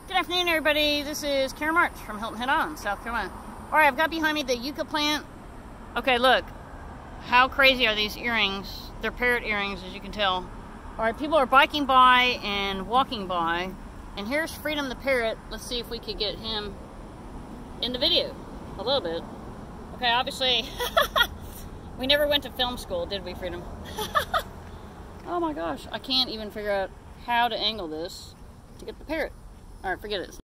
Good afternoon, everybody. This is Karen March from Hilton Head On, South Carolina. All right, I've got behind me the Yucca plant. Okay, look. How crazy are these earrings? They're parrot earrings, as you can tell. All right, people are biking by and walking by. And here's Freedom the parrot. Let's see if we could get him in the video a little bit. Okay, obviously, we never went to film school, did we, Freedom? Oh my gosh, I can't even figure out how to angle this to get the parrot. All right, forget it.